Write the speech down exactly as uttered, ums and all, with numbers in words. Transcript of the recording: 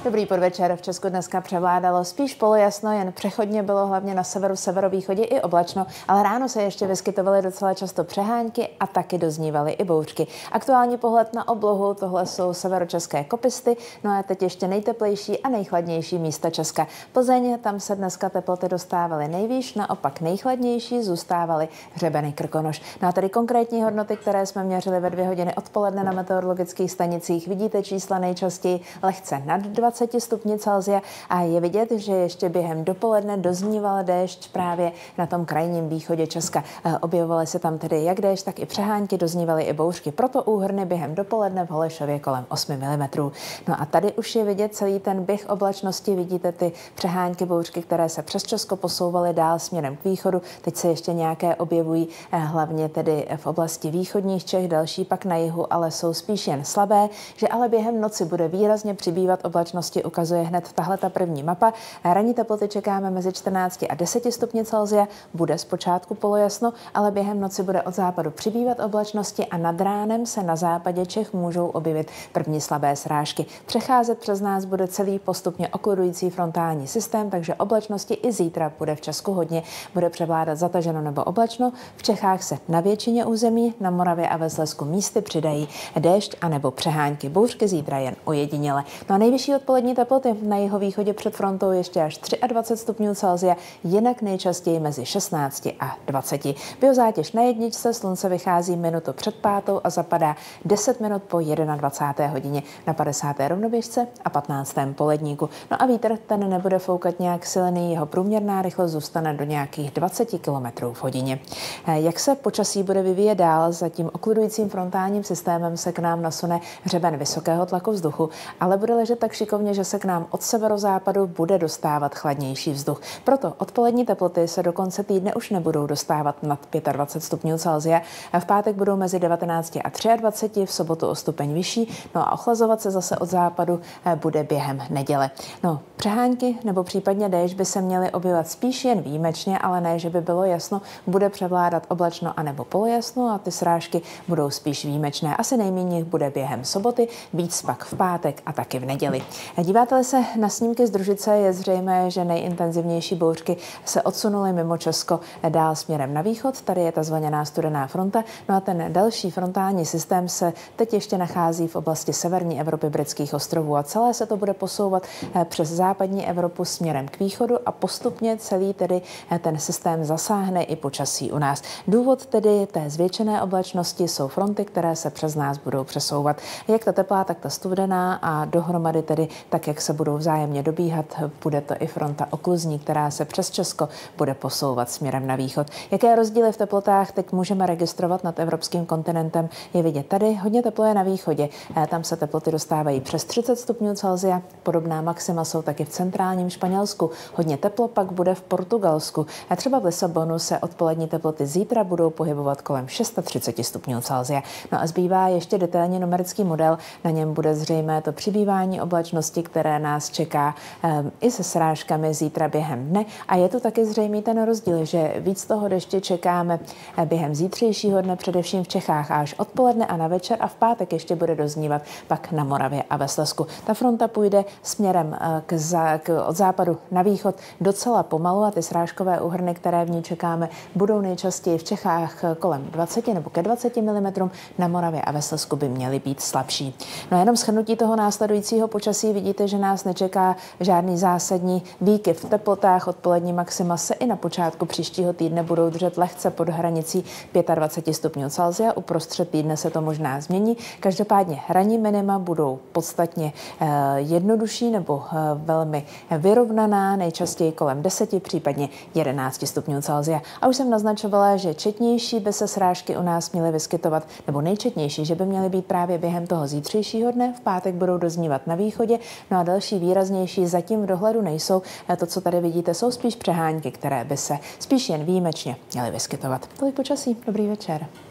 Dobrý podvečer. V Česku dneska převládalo spíš polojasno, jen přechodně bylo hlavně na severu, severovýchodě i oblačno, ale ráno se ještě vyskytovaly docela často přehánky a taky doznívaly i bouřky. Aktuální pohled na oblohu, tohle jsou severočeské Kopisty, no a teď ještě nejteplejší a nejchladnější místa Česka. Plzeň, tam se dneska teploty dostávaly nejvýš, naopak nejchladnější zůstávaly Hřebeny, Krkonoš. No a tady konkrétní hodnoty, které jsme měřili ve dvě hodiny odpoledne na meteorologických stanicích, vidíte čísla nejčastěji lehce nad dvacet stupňů Celsia a je vidět, že ještě během dopoledne dozníval déšť právě na tom krajním východě Česka. Objevovaly se tam tedy jak déšť, tak i přehánky, doznívaly i bouřky. Proto úhrny během dopoledne v Holešově kolem osmi milimetrů. No a tady už je vidět celý ten běh oblačnosti. Vidíte ty přehánky, bouřky, které se přes Česko posouvaly dál směrem k východu. Teď se ještě nějaké objevují hlavně tedy v oblasti východních Čech, další pak na jihu, ale jsou spíš jen slabé, že ale během noci bude výrazně přibývat oblačnosti, ukazuje hned tahle ta první mapa. Ranní teploty čekáme mezi čtrnácti a deseti stupni Celsia. Bude zpočátku polojasno, ale během noci bude od západu přibývat oblačnosti a nad ránem se na západě Čech můžou objevit první slabé srážky. Přecházet přes nás bude celý postupně okludující frontální systém, takže oblačnosti i zítra bude v Česku hodně. Bude převládat zataženo nebo oblačno. V Čechách se na většině území, na Moravě a ve Slezsku místy přidají déšť a nebo přehánky. Bouřky zítra jen ojediněle. No a nejvyšší odpolední teploty na jihovýchodě před frontou ještě až dvacet tři stupňů Celsia, jinak nejčastěji mezi šestnácti a dvaceti. Biozátěž na jedničce, slunce vychází minutu před pátou a zapadá deset minut po dvacáté jedné hodině na padesáté rovnoběžce a patnáctém poledníku. No a vítr ten nebude foukat nějak silný, jeho průměrná rychlost zůstane do nějakých dvaceti kilometrů v hodině. Jak se počasí bude vyvíjet dál, za tím okludujícím frontálním systémem se k nám nasune hřeben vysokého tlaku vzduchu, ale bude ležet tak šikovně, že se k nám od severozápadu bude dostávat chladnější vzduch. Proto odpolední teploty se do konce týdne už nebudou dostávat nad dvacet pět stupňů Celsia. V pátek budou mezi devatenácti a dvaceti třemi, v sobotu o stupeň vyšší, no a ochlazovat se zase od západu bude během neděle. No, přehánky nebo případně déšť by se měly objevovat spíš jen výjimečně, ale ne, že by bylo jasno, bude převládat oblačno anebo polojasno a ty srážky budou spíš výjimečné. Asi nejméně bude během soboty, víc pak v pátek a taky v neděli. Díváte-li se na snímky z družice, je zřejmé, že nejintenzivnější bouřky se odsunuly mimo Česko dál směrem na východ. Tady je ta zvaněná studená fronta. No a ten další frontální systém se teď ještě nachází v oblasti severní Evropy, Britských ostrovů a celé se to bude posouvat přes západní Evropu směrem k východu a postupně celý tedy ten systém zasáhne i počasí u nás. Důvod tedy té zvětšené oblačnosti jsou fronty, které se přes nás budou přesouvat. Jak ta teplá, tak ta studená a dohromady tedy tak, jak se budou vzájemně dobíhat, bude to i fronta okluzní, která se přes Česko bude posouvat směrem na východ. Jaké rozdíly v teplotách teď můžeme registrovat nad evropským kontinentem, je vidět tady. Hodně teplo je na východě. Tam se teploty dostávají přes třicet stupňů Celsia. Podobná maxima jsou taky v centrálním Španělsku. Hodně teplo pak bude v Portugalsku. A třeba v Lisabonu se odpolední teploty zítra budou pohybovat kolem třicet šest stupňů Celsia. No a zbývá ještě detailní numerický model. Na něm bude zřejmé to přibývání oblačnosti, které nás čeká um, i se srážkami zítra během dne. A je tu taky zřejmý ten rozdíl, že víc toho deště čekáme během zítřejšího dne, především v Čechách, až odpoledne a na večer a v pátek ještě bude doznívat pak na Moravě a ve Slezsku. Ta fronta půjde směrem k zá, k, od západu na východ docela pomalu a ty srážkové úhrny, které v ní čekáme, budou nejčastěji v Čechách kolem dvaceti nebo ke dvaceti milimetrům, na Moravě a ve Slezsku by měly být slabší. No a jenom shrnutí toho následujícího počasí vidíte, že nás nečeká žádný zásadní výkyv v teplotách. Odpolední maxima se i na počátku příštího týdne budou držet lehce pod hranicí dvacet pět stupňů Celsia. Uprostřed týdne se to možná změní. Každopádně ranní minima budou podstatně eh, jednodušší nebo eh, velmi vyrovnaná, nejčastěji kolem deseti, případně jedenácti stupňů Celsia. A už jsem naznačovala, že četnější by se srážky u nás měly vyskytovat, nebo nejčetnější, že by měly být právě během toho zítřejšího dne. V pátek budou doznívat na východě, no a další výraznější zatím v dohledu nejsou. To, co tady vidíte, jsou spíš přehánky, které by se spíš jen výjimečně měly vyskytovat. Tolik počasí. Dobrý večer.